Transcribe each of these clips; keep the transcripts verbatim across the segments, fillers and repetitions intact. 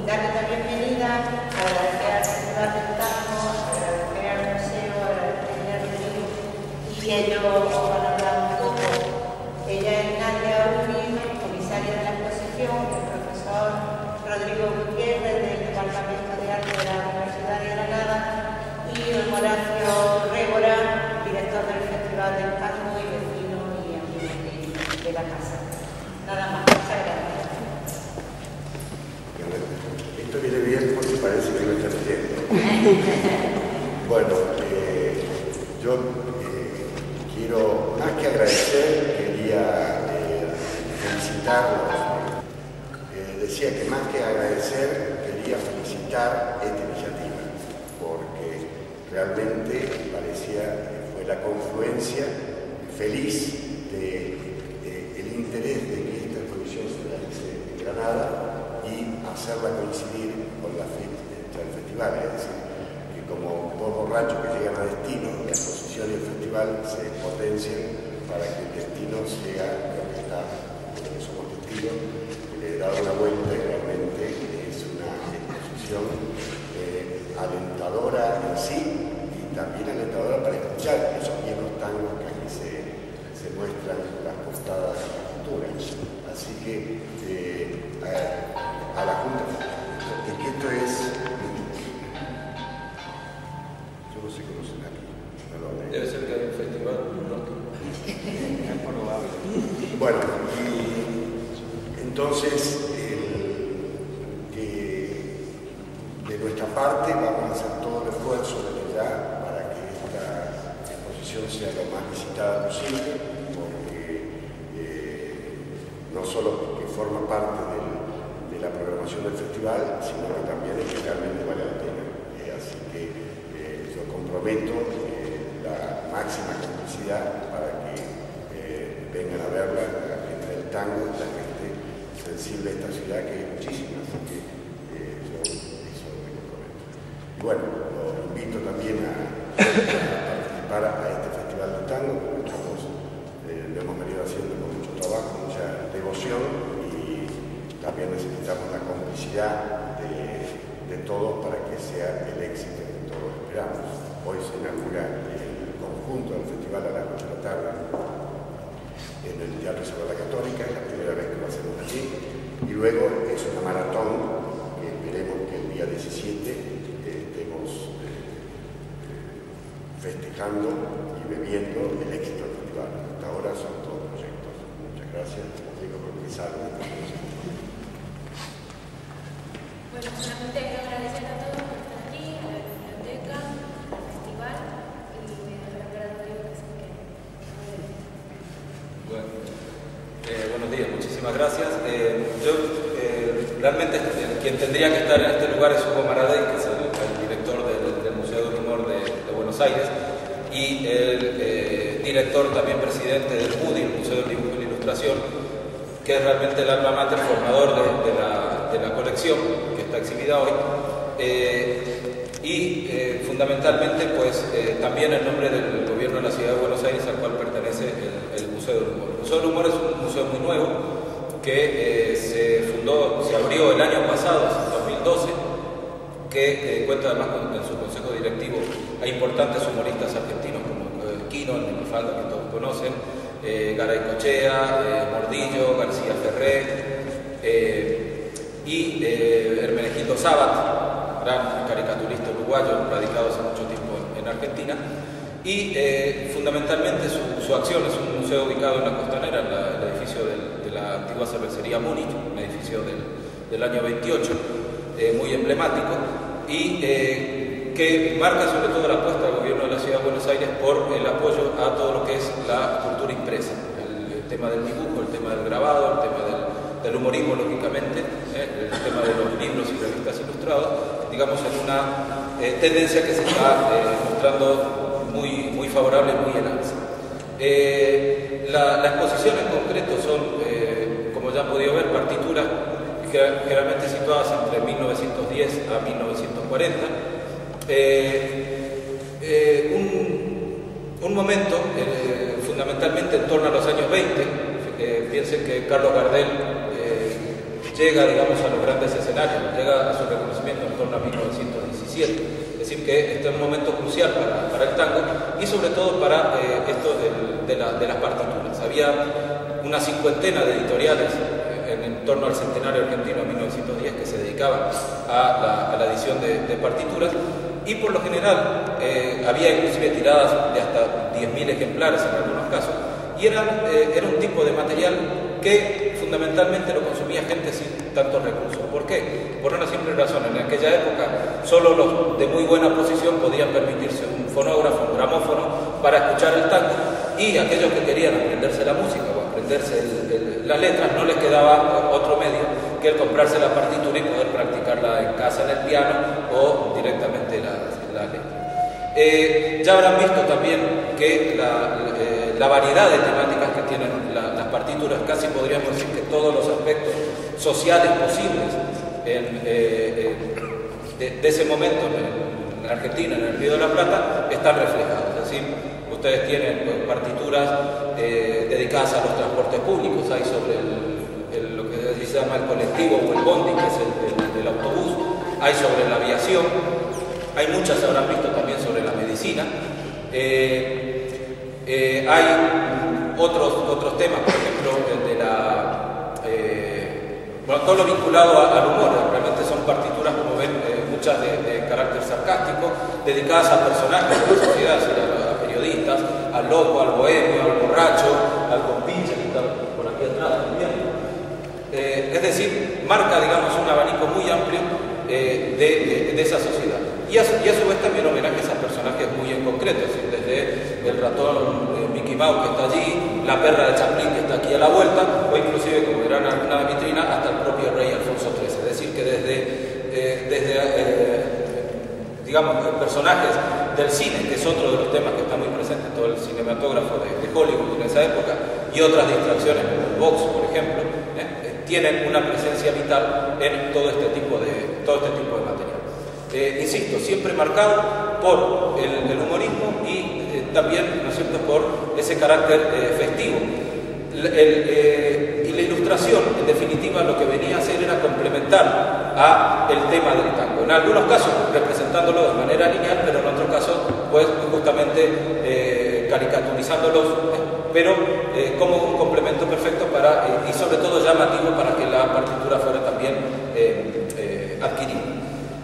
y darle la bienvenida, agradecer al Festival del Tango, agradecer al museo, agradecer al río, y ellos van a hablar un poco. Ella es Nadia Uri, comisaria de la exposición, el profesor Rodrigo Gutiérrez del Departamento de Arte de la Universidad de Granada y don Horacio Régora, director del Festival del Tango y vecino y amigo de, de la casa. Nada más, muchas gracias. Esto viene bien porque parece que lo está leyendo. Bueno, eh, yo eh, quiero, más que agradecer, quería eh, felicitarlos. Eh, decía que más que agradecer, quería felicitar esta iniciativa, porque realmente parecía que fue la confluencia feliz del de, de interés de que esta exposición se realice en Granada y hacerla coincidir con la fecha del festival, es decir, que como dos borrachos que llegan a destino, la exposición y el festival se potencian para que el destino sea lo que está, lo que somos testigos, que le he dado una vuelta y realmente es una exposición eh, alentadora en sí y también alentadora para escuchar esos viejos tangos que aquí se, se muestran las postadas y las futuras. Así que eh, a, a la Junta, es que esto es, yo no sé cómo se aquí, no lo hablé. Debe ser que hay un festival, ¿no? Es probable. Bueno, y entonces, el, que de nuestra parte vamos a hacer todo el esfuerzo desde ya para que esta exposición sea lo más visitada posible, porque eh, no solo porque forma parte del, de la programación del festival, sino que también es que realmente vale la pena. Eh, así que eh, yo comprometo eh, la máxima complicidad para que eh, vengan a verla la gente del tango, la gente sensible de esta ciudad, que es muchísima, así que eh, yo eso me comprometo. Y bueno, lo invito también a, a participar a este festival de tango, porque estamos, eh, lo hemos venido haciendo con mucho trabajo, mucha devoción, y también necesitamos la complicidad de, de todos para que sea el éxito que todos esperamos. Hoy se inaugura el conjunto del festival a las ocho de la tarde en el Teatro Isabel la Católica, es la primera vez que lo hacemos allí, y luego es una maratón que esperemos que el día diecisiete eh, estemos eh, festejando y bebiendo el éxito del festival. Hasta ahora son todos proyectos. Muchas gracias, Rodrigo, por que salgan. Bueno, solamente quiero agradecer a todos por estar aquí, a la biblioteca, al festival, y me dejo la palabra a Rodrigo que se quede. Bueno, eh, buenos días, muchísimas gracias. Eh, yo, eh, realmente, eh, quien tendría que estar en este lugar es Hugo Maradei, que es el, el director del, del Museo del Humor de, de Buenos Aires, y el eh, director, también presidente del M U D I, el Museo del Dibujo y la Ilustración, que es realmente el alma mater formador de, de, la, de la colección que está exhibida hoy. Eh, y eh, fundamentalmente, pues, eh, también en nombre del gobierno de la Ciudad de Buenos Aires, al cual pertenece el, el Museo del Humor. El Museo del Humor es un museo muy nuevo que eh, se fundó, se abrió el año pasado, en dos mil doce, que eh, cuenta además con, en su consejo directivo a importantes humoristas argentinos como eh, Quino, el Minifalda, que todos conocen, eh, Garay Cochea, eh, Mordillo, García Ferré eh, y eh, Hermenegildo Sabat, gran caricaturista uruguayo radicado hace mucho tiempo en, en Argentina. Y eh, fundamentalmente su, su acción es un museo ubicado en la Costanera, en la, el edificio del, de la antigua cervecería Múnich, un edificio del, del año veintiocho, eh, muy emblemático, y eh, que marca sobre todo la apuesta del gobierno de la Ciudad de Buenos Aires por el apoyo a todo lo que es la cultura impresa, el, el tema del dibujo, el tema del grabado, el tema del, del humorismo, lógicamente, eh, el tema de los libros y revistas ilustrados, digamos en una eh, tendencia que se está eh, mostrando muy, muy favorable, muy en alza. Eh, la, la exposición en concreto son, eh, como ya han podido ver, partituras generalmente situadas entre mil novecientos diez a mil novecientos cuarenta. Eh, eh, un, un momento, eh, fundamentalmente en torno a los años veinte, eh, piensen que Carlos Gardel eh, llega, digamos, a los grandes escenarios, llega a su diecisiete. Es decir, que este es un momento crucial para, para el tango y sobre todo para eh, esto de, de, la, de las partituras. Había una cincuentena de editoriales en, en torno al centenario argentino, mil novecientos diez, que se dedicaban a la, a la edición de, de partituras, y por lo general eh, había inclusive tiradas de hasta diez mil ejemplares en algunos casos, y eran, eh, era un tipo de material que fundamentalmente lo consumía gente sin tantos recursos. ¿Por qué? Por una simple razón: en aquella época solo los de muy buena posición podían permitirse un fonógrafo, un gramófono para escuchar el tango, y aquellos que querían aprenderse la música o aprenderse el, el, las letras, no les quedaba otro medio que el comprarse la partitura y poder practicarla en casa en el piano o directamente la, la letra. Eh, ya habrán visto también que la, eh, la variedad de temáticas que tienen la, las partituras, casi podríamos decir que todos los aspectos sociales posibles en, eh, en, de, de ese momento en, en Argentina, en el Río de la Plata, están reflejados. Es decir, ustedes tienen pues, partituras eh, dedicadas a los transportes públicos, hay sobre el, el, lo que se llama el colectivo o el bondi, que es el, el, el autobús, hay sobre la aviación, hay muchas, habrán visto también sobre la medicina, eh, eh, hay otros, otros temas, por ejemplo, el de la... Eh, bueno, todo lo vinculado a, al humor, realmente son partituras, como ven, eh, muchas de, de carácter sarcástico, dedicadas a personajes de la sociedad, a, a periodistas, al loco, al bohemio, al borracho, al compinche, que está por aquí atrás también. Eh, es decir, marca, digamos, un abanico muy amplio eh, de, de, de esa sociedad. Y a, su, y a su vez también homenajes a personajes muy en concreto, ¿sí? Desde el ratón eh, Mickey Mouse que está allí, la perra de Chaplin que está aquí a la vuelta, o inclusive, como verán en alguna vitrina, hasta el propio rey Alfonso trece. Es decir, que desde, eh, desde eh, digamos, personajes del cine, que es otro de los temas que está muy presente en todo el cinematógrafo de, de Hollywood en esa época, y otras distracciones como el box, por ejemplo, eh, tienen una presencia vital en todo este tipo de, todo este tipo de material. Eh, insisto, siempre marcado por el, el humorismo y eh, también, ¿no es cierto?, por ese carácter eh, festivo. El, el, eh, y la ilustración, en definitiva, lo que venía a hacer era complementar a el tema del tango. En algunos casos representándolo de manera lineal, pero en otros casos, pues, justamente eh, caricaturizándolos, pero eh, como un complemento perfecto para, eh, y sobre todo llamativo para que la partitura fuera también eh, eh, adquirida.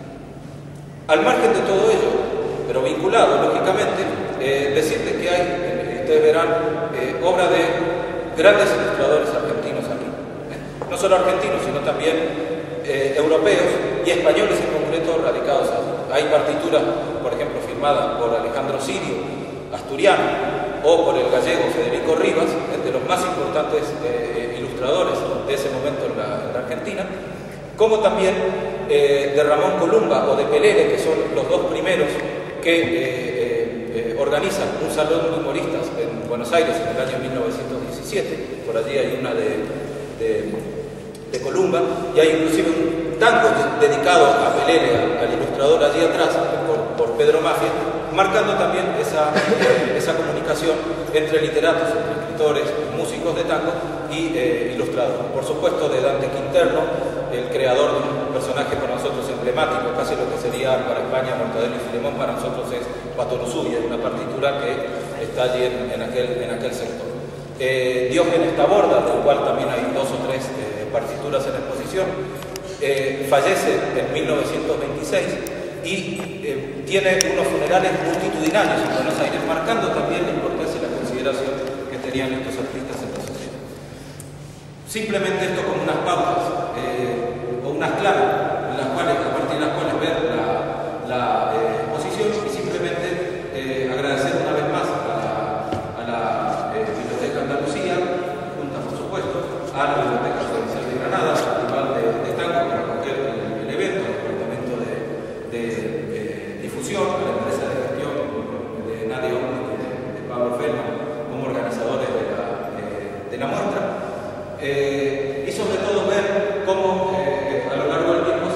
Al margen de todo ello, pero vinculado, lógicamente, eh, decirles que hay, eh, ustedes verán, eh, obra de grandes ilustradores argentinos aquí. ¿eh? No solo argentinos, sino también eh, europeos y españoles en concreto radicados allí. Hay partituras, por ejemplo, firmadas por Alejandro Sirio, asturiano, o por el gallego Federico Rivas, eh, de los más importantes eh, ilustradores de ese momento en la, en la Argentina, como también eh, de Ramón Columba o de Pelele, que son los dos primeros que eh, eh, eh, organizan un salón de humoristas en Buenos Aires en el año mil novecientos diecisiete. Por allí hay una de, de, de Columba, y hay inclusive un tango de, dedicado a Pelele, al, al ilustrador allí atrás, por, por Pedro Mafia, marcando también esa, eh, esa comunicación entre literatos, entre escritores, músicos de tango y eh, ilustradores. Por supuesto, de Dante Quinterno, el creador de un personaje para nosotros emblemático, casi lo que sería para España Mortadelo y Filemón, para nosotros es Pato Lusubia, una partitura que está allí en, en, aquel, en aquel sector. Eh, Diógenes Taborda, del cual también hay dos o tres eh, partituras en exposición, eh, fallece en mil novecientos veintiséis y eh, tiene unos funerales multitudinarios en Buenos Aires, marcando también la importancia y la consideración que tenían estos artistas en la sociedad. Simplemente esto como unas pautas eh, o unas claves, en las cuales, a partir de las cuales ver la, la eh, exposición, y simplemente eh, agradecer una vez más a la, a la eh, Biblioteca Andalucía, junta por supuesto, a la Biblioteca Provincial de Granada, al Festival de, de Tango para acoger el, el evento, al Departamento de, de, de Difusión, a la empresa de gestión de Nadia Omni, de, de Pablo Feldman, como organizadores de la, eh, de la muestra. Eh, y sobre todo ver cómo eh, a lo largo del tiempo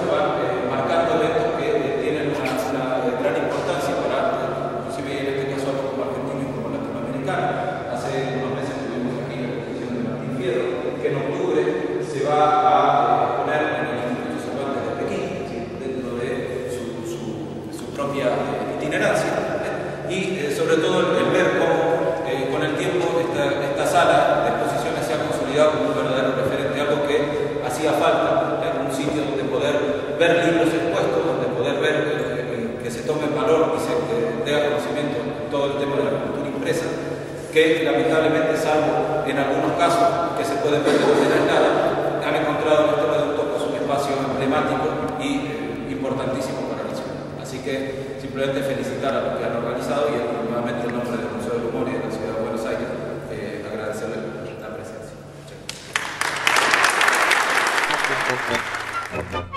propia eh, itinerancia, ¿eh? Y eh, sobre todo el, el ver cómo eh, con el tiempo esta, esta sala de exposiciones se ha consolidado como un verdadero referente, algo que hacía falta, en un sitio donde poder ver libros expuestos, donde poder ver eh, que se tome valor y se eh, dé a conocimiento en todo el tema de la cultura impresa, que lamentablemente, salvo en algunos casos que se pueden ver de manera aislada, han encontrado en el tema de Autopos un espacio emblemático y eh, importantísimo para la ciudad. Así que simplemente felicitar a los que han organizado y nuevamente en nombre del Museo del Humor y de la Ciudad de Buenos Aires eh, agradecerles la presencia. Muchas gracias.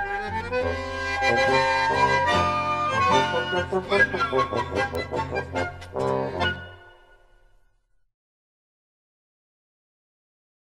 Thank you.